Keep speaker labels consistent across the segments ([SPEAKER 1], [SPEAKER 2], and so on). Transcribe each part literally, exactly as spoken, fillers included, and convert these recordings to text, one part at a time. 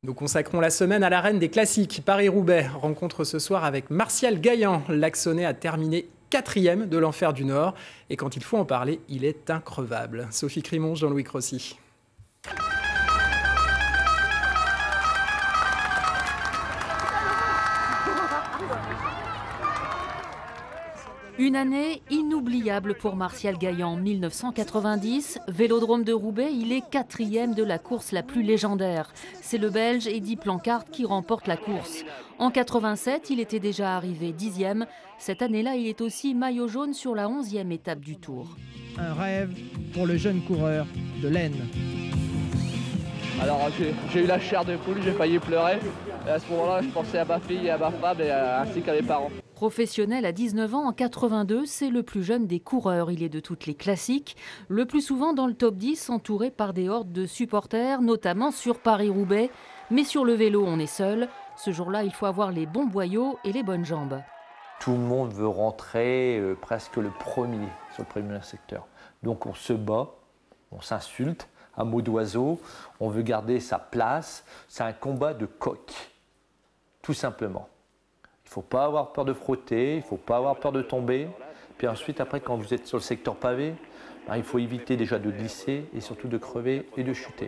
[SPEAKER 1] Nous consacrons la semaine à la reine des classiques. Paris-Roubaix rencontre ce soir avec Martial Gaillan. L'Axonais a terminé quatrième de l'Enfer du Nord. Et quand il faut en parler, il est increvable. Sophie Crimon, Jean-Louis Crossy.
[SPEAKER 2] Une année inoubliable pour Martial Gaillan. mille neuf cent quatre-vingt-dix, Vélodrome de Roubaix, il est quatrième de la course la plus légendaire. C'est le Belge Eddy Planckaert qui remporte la course. En quatre-vingt-sept, il était déjà arrivé dixième. Cette année-là, il est aussi maillot jaune sur la onzième étape du Tour.
[SPEAKER 3] Un rêve pour le jeune coureur de l'Aisne.
[SPEAKER 4] Alors j'ai eu la chair de poule, j'ai failli pleurer. Et à ce moment-là, je pensais à ma fille et à ma femme et à, ainsi qu'à mes parents.
[SPEAKER 2] Professionnel à dix-neuf ans, en quatre-vingt-deux, c'est le plus jeune des coureurs. Il est de toutes les classiques, le plus souvent dans le top dix, entouré par des hordes de supporters, notamment sur Paris-Roubaix. Mais sur le vélo, on est seul. Ce jour-là, il faut avoir les bons boyaux et les bonnes jambes.
[SPEAKER 5] Tout le monde veut rentrer euh, presque le premier sur le premier secteur. Donc on se bat, on s'insulte, à mots d'oiseau, on veut garder sa place. C'est un combat de coq, tout simplement. Il ne faut pas avoir peur de frotter, il ne faut pas avoir peur de tomber. Puis ensuite, après, quand vous êtes sur le secteur pavé, ben, il faut éviter déjà de glisser et surtout de crever et de chuter.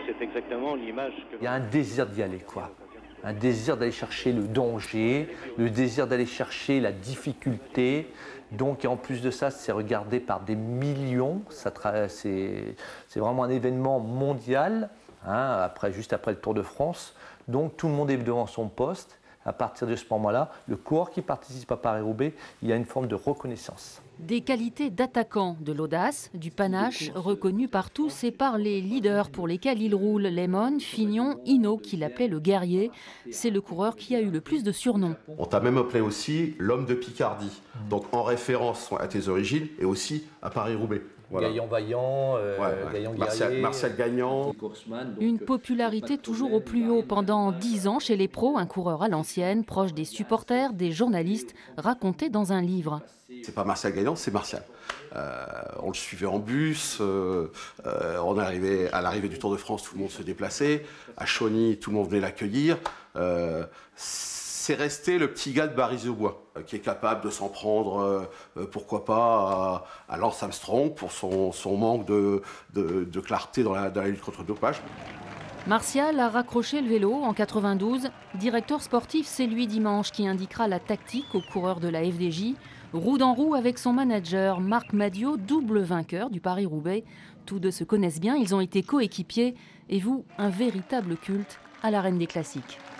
[SPEAKER 5] Il y a un désir d'y aller, quoi. Un désir d'aller chercher le danger, le désir d'aller chercher la difficulté. Donc, et en plus de ça, c'est regardé par des millions. C'est vraiment un événement mondial, hein, après, juste après le Tour de France. Donc, tout le monde est devant son poste. À partir de ce moment-là, le coureur qui participe à Paris-Roubaix, il y a une forme de reconnaissance.
[SPEAKER 2] Des qualités d'attaquant, de l'audace, du panache, reconnu par tous et par les leaders pour lesquels il roule. Lemon, Fignon, Hinault, qu'il appelait le guerrier. C'est le coureur qui a eu le plus de surnoms.
[SPEAKER 6] On t'a même appelé aussi l'homme de Picardie, donc en référence à tes origines et aussi à Paris-Roubaix.
[SPEAKER 5] Voilà. Gaillan vaillant, euh, ouais, ouais. Gaillan
[SPEAKER 6] Martial, Martial Gaillan.
[SPEAKER 2] Une popularité toujours au plus haut pendant dix ans chez les pros, un coureur à l'ancienne, proche des supporters, des journalistes, raconté dans un livre.
[SPEAKER 6] C'est pas Martial Gaillan, c'est Martial. Euh, on le suivait en bus, euh, euh, on arrivait à l'arrivée du Tour de France, tout le monde se déplaçait. À Chauny, tout le monde venait l'accueillir. Euh, C'est resté le petit gars de Barisy-au-Bois, euh, qui est capable de s'en prendre, euh, pourquoi pas, à, à Lance Armstrong pour son, son manque de, de, de clarté dans la, dans la lutte contre le dopage.
[SPEAKER 2] Martial a raccroché le vélo en quatre-vingt-douze. Directeur sportif, c'est lui dimanche qui indiquera la tactique aux coureurs de la F D J. Roue dans roue avec son manager Marc Madiot, double vainqueur du Paris-Roubaix. Tous deux se connaissent bien, ils ont été coéquipiers. Et vous, un véritable culte à la reine des classiques.